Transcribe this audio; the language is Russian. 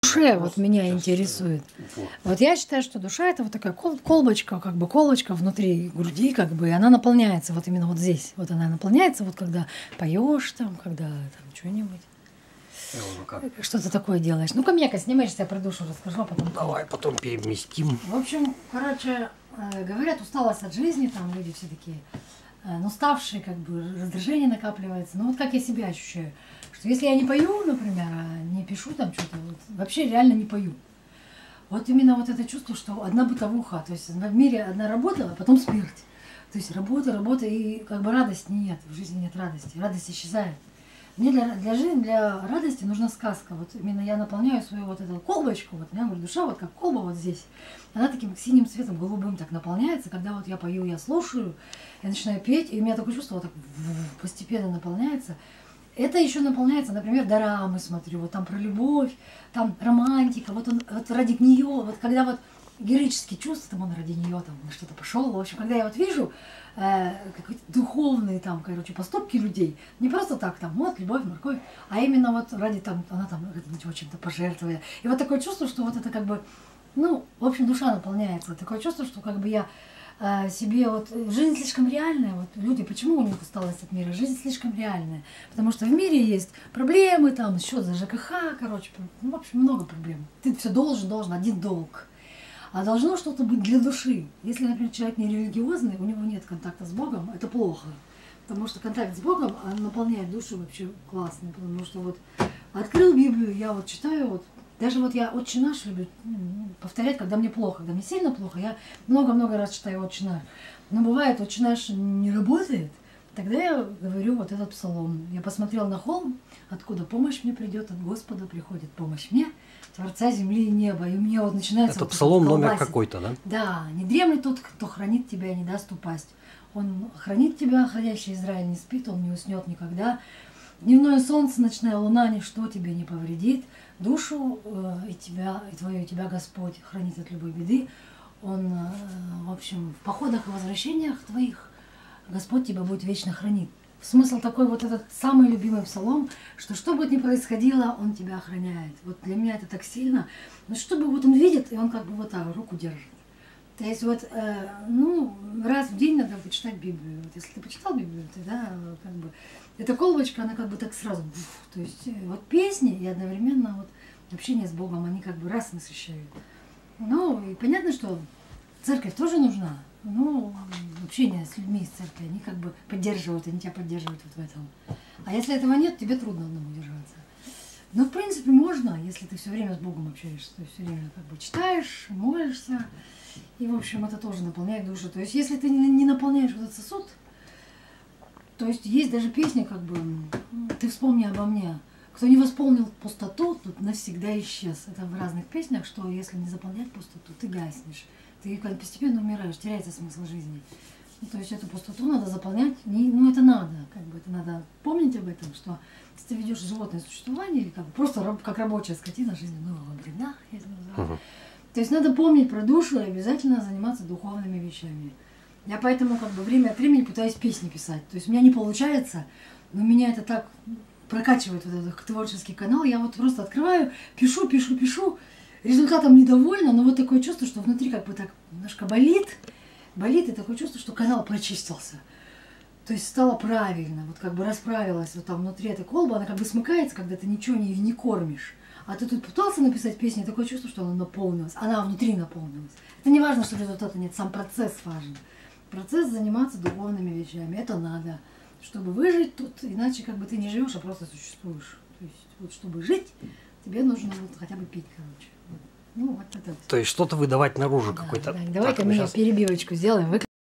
душе вот меня интересует. Вот я считаю, что душа это вот такая колбочка, как бы колочка внутри груди, как бы, и она наполняется вот именно вот здесь. Вот она наполняется, вот когда поешь там, когда там что-нибудь. Что-то такое делаешь. Ну-ка, Мека, снимаешь, я про душу расскажу, а потом... Давай потом переместим. В общем, короче, говорят, усталость от жизни, там люди все такие, ну, уставшие, как бы, раздражение накапливается. Ну, вот как я себя ощущаю, что если я не пою, например, не пишу там что-то, вот, вообще реально не пою. Вот именно вот это чувство, что одна бытовуха, то есть в мире одна работа, а потом смерть. То есть работа, работа, и как бы радости нет, в жизни нет радости, радость исчезает. Мне для жизни, для радости нужна сказка. Вот именно я наполняю свою вот эту колбочку, вот у меня, говорю, душа вот как колба вот здесь. Она таким синим цветом, голубым так наполняется. Когда вот я пою, я слушаю, я начинаю петь, и у меня такое чувство вот так постепенно наполняется. Это еще наполняется, например, дорамы смотрю, вот там про любовь, там романтика, вот он вот ради нее, вот когда вот героические чувства, там он ради нее там на что-то пошел. В общем, когда я вот вижу какие-то духовные там, короче, поступки людей, не просто так там, вот, любовь, морковь, а именно вот ради там, она там чем-то пожертвуя. И вот такое чувство, что вот это как бы, ну, в общем, душа наполняется. Такое чувство, что как бы я себе вот, жизнь слишком реальная, вот люди, почему у них усталость от мира? Жизнь слишком реальная, потому что в мире есть проблемы, там, счет за ЖКХ, короче, ну, в общем, много проблем. Ты все должен, один долг. А должно что-то быть для души. Если, например, человек не религиозный, у него нет контакта с Богом, это плохо. Потому что контакт с Богом наполняет душу вообще классно. Потому что вот открыл Библию, я вот читаю, вот, даже вот я «Отче наш» люблю повторять, когда мне плохо. Когда мне сильно плохо, я много-много раз читаю «Отче наш». Но бывает, «Отче наш» не работает, тогда я говорю вот этот псалом. Я посмотрел на холм, откуда помощь мне придет, от Господа приходит помощь мне, Творца земли и неба. И у меня вот начинается... Это вот псалом номер какой-то, да? Да. «Не дремлет тот, кто хранит тебя и не даст упасть. Он хранит тебя, охраняющий Израиль не спит, он не уснет никогда. Дневное солнце, ночная луна, ничто тебе не повредит. Душу и тебя, и твою, и тебя Господь хранит от любой беды. Он, в общем, в походах и возвращениях твоих Господь тебя будет вечно хранить». Смысл такой, вот этот самый любимый псалом, что бы ни происходило, он тебя охраняет. Вот для меня это так сильно. Но чтобы вот он видит, и он как бы вот так руку держит. То есть вот, ну, раз в день надо почитать Библию. Вот если ты почитал Библию, то да, как бы, эта колбочка, она как бы так сразу, то есть вот песни и одновременно вот общение с Богом, они как бы раз насыщают. Ну, и понятно, что церковь тоже нужна. Ну, общение с людьми из церкви, они как бы поддерживают, они тебя поддерживают вот в этом. А если этого нет, тебе трудно одному держаться. Но, в принципе, можно, если ты все время с Богом общаешься, то есть все время как бы читаешь, молишься. И, в общем, это тоже наполняет душу. То есть, если ты не наполняешь вот этот сосуд, то есть, есть даже песни, как бы, «Ты вспомни обо мне». Кто не восполнил пустоту, тот навсегда исчез. Это в разных песнях, что если не заполнять пустоту, ты гаснешь. Ты постепенно умираешь, теряется смысл жизни. Ну, то есть эту пустоту надо заполнять, ну это надо, как бы это надо помнить об этом, что если ты ведешь животное существование, или как бы просто как рабочая скотина, жизнь в новых бредах, я это называю. То есть надо помнить про душу и обязательно заниматься духовными вещами. Я поэтому как бы время от времени пытаюсь песни писать. То есть у меня не получается, но меня это так прокачивает вот этот творческий канал. Я вот просто открываю, пишу. Результатом недовольна, но вот такое чувство, что внутри как бы так немножко болит, и такое чувство, что канал прочистился. То есть стало правильно, вот как бы расправилась вот там внутри этой колбы, она как бы смыкается, когда ты ничего не кормишь. А ты тут пытался написать песню, такое чувство, что она наполнилась, она внутри наполнилась. Это не важно, что результата нет, сам процесс важен. Процесс заниматься духовными вещами, это надо, чтобы выжить тут, иначе как бы ты не живешь, а просто существуешь. То есть вот чтобы жить, тебе нужно вот хотя бы пить, короче. Ну, вот это. То есть что-то выдавать наружу, Да, какой-то. Да. Давай-ка мы сейчас перебивочку сделаем.